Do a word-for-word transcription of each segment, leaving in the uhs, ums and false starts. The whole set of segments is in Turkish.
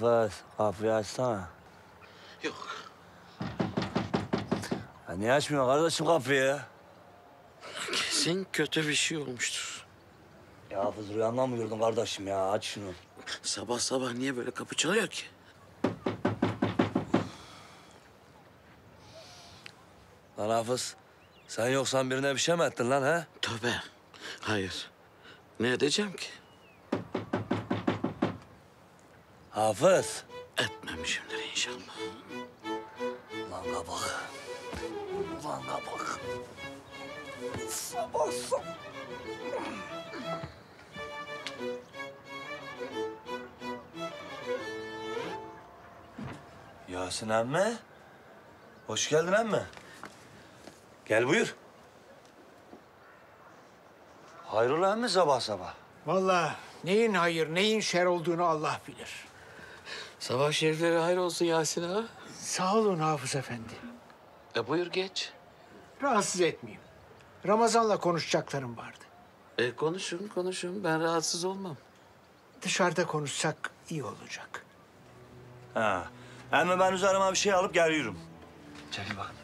Hafız, kapıyı açsana. Yok. Ya niye açmıyor kardeşim kapıyı? Kesin kötü bir şey olmuştur. Ya Hafız rüyandan mı gördün kardeşim ya? Aç şunu. Sabah sabah niye böyle kapı çalıyor ki? Lan Hafız, sen yoksan birine bir şey mi ettin lan ha? Tövbe. Hayır. Ne edeceğim ki? Hafız. Etmemişimdir inşallah. Ulan kabak. Ulan kabak. Sabah sabah. Yasin emmi. Hoş geldin emmi. Gel buyur. Hayrola emmi sabah sabah? Vallahi neyin hayır, neyin şer olduğunu Allah bilir. Sabah şerifleri hayır olsun Yasin ağa. Sağ olun Hafız Efendi. E buyur geç. Rahatsız etmeyeyim. Ramazan'la konuşacaklarım vardı. E konuşun konuşun. Ben rahatsız olmam. Dışarıda konuşsak iyi olacak. Ha. Emmi ben üzerime bir şey alıp geliyorum. Çekil bak.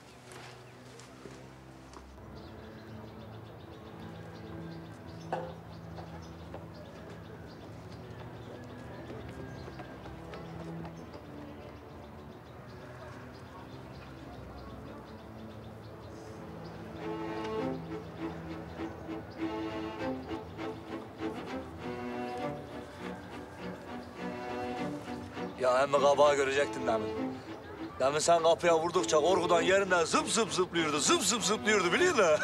Ya emmi kabağı görecektin demin. Demin sen kapıya vurdukça korkudan yerinden zıp zıp zıplıyordu, zıp zıp zıplıyordu biliyor musun?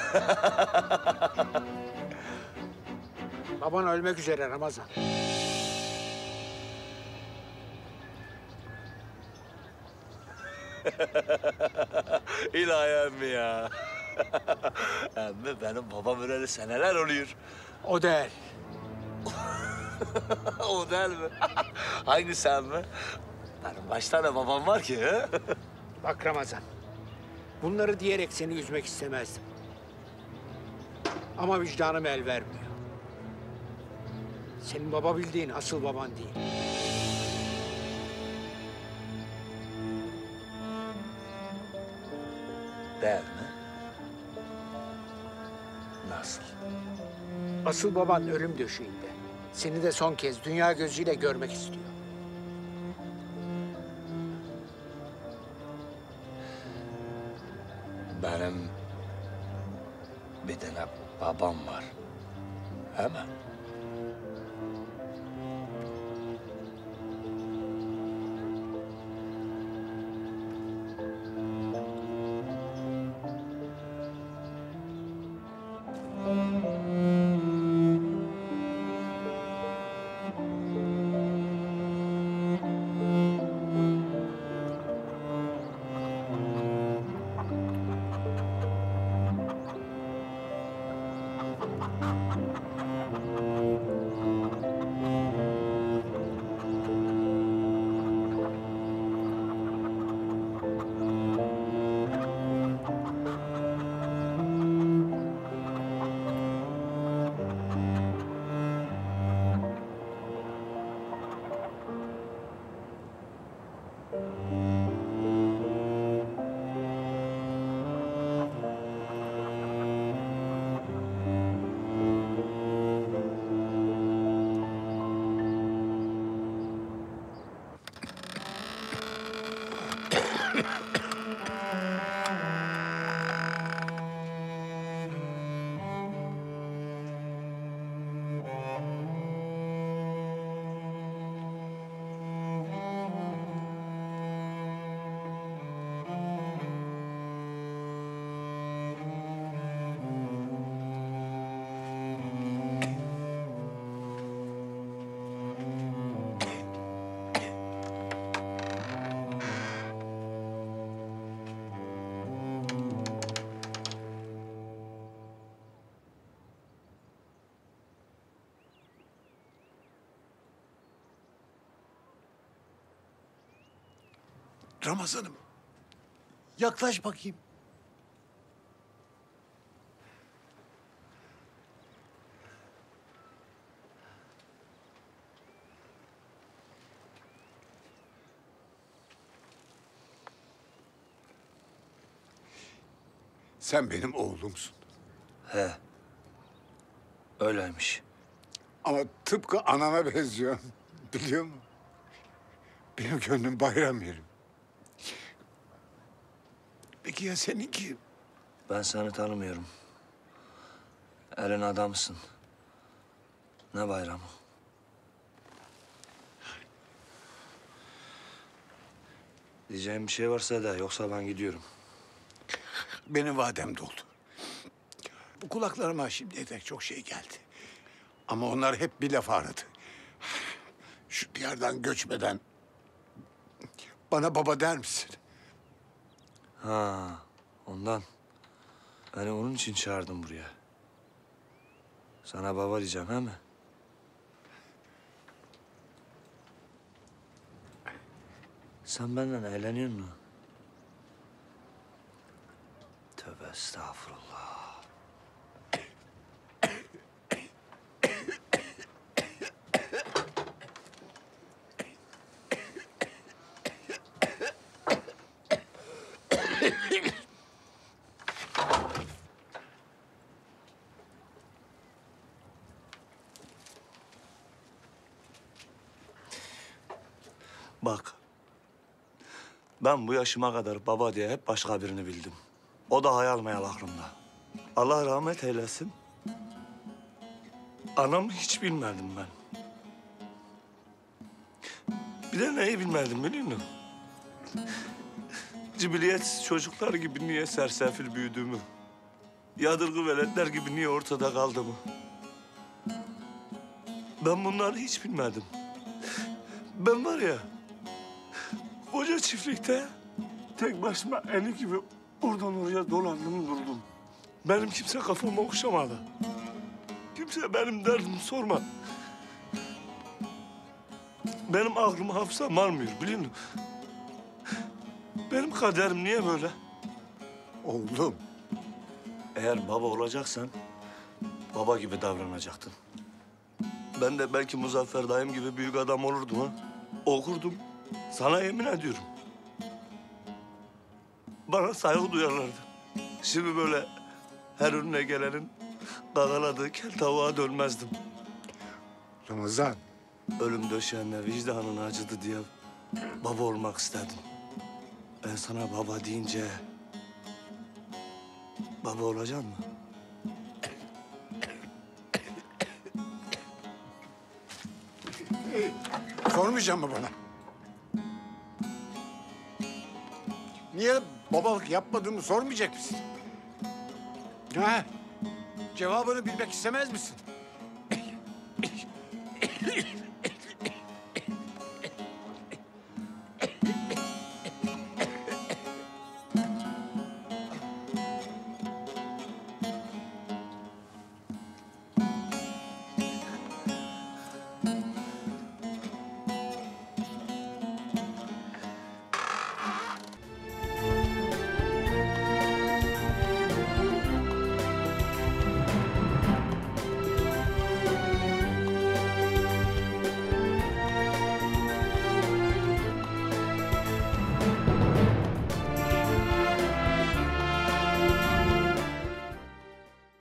Baban ölmek üzere Ramazan. İlahi emmi ya. Emmi benim babam öleli seneler oluyor. O değil. O değil mi? Hangisi emmi? Benim kaç tane babam var ki? He? Bak Ramazan, bunları diyerek seni üzmek istemezdim. Ama vicdanım el vermiyor. Senin baba bildiğin asıl baban değil. Değil mi? Nasıl? Asıl baban ölüm döşeğinde. Seni de son kez dünya gözüyle görmek istiyor. Benim bir tane babam var. Hemen. Ramazan'ım, yaklaş bakayım. Sen benim oğlumsun. He. Öyleymiş. Ama tıpkı anana benziyorsun. Biliyor musun? Benim gönlüm bayram yerim. Peki ya seninki? Ben seni tanımıyorum. Elin adamsın. Ne bayramı? Diyeceğim bir şey varsa da yoksa ben gidiyorum. Benim vadem doldu. Bu kulaklarıma şimdiye dek çok şey geldi. Ama onlar hep bir laf aradı. Şu diyardan göçmeden bana baba der misin? Ha, ondan. Beni onun için çağırdım buraya. Sana baba diyeceğim, he mi? Sen benden eğleniyor musun? Tövbe estağfurullah. Bak. Ben bu yaşıma kadar baba diye hep başka birini bildim. O da hayal meyal aklımda. Allah rahmet eylesin. Anamı hiç bilmedim ben. Bir de neyi bilmedim biliyor musun? Cibiliyetsiz çocuklar gibi niye sersefil büyüdüğümü. Yadırgı veletler gibi niye ortada kaldığımı. Ben bunları hiç bilmedim. Ben var ya, koca çiftlikte tek başıma eli gibi oradan oraya dolandım durdum. Benim kimse kafamı okşamadı. Kimse benim derdimi sormadı. Benim aklım hafızam almıyor biliyor musun? Benim kaderim niye böyle? Oğlum, Eğer baba olacaksan baba gibi davranacaktın. Ben de belki Muzaffer dayım gibi büyük adam olurdum ha. Okurdum. Sana yemin ediyorum. Bana saygı duyarlardı. Şimdi böyle her önüne gelenin gagaladığı kel tavuğa dönmezdim. Ramazan. Ölüm döşeğinde vicdanın acıdı diye baba olmak istedim. Ben sana baba deyince baba olacaksın mı? Sormayacak mı bana? Niye babalık yapmadığımı sormayacak mısın? Ha? Cevabını bilmek istemez misin?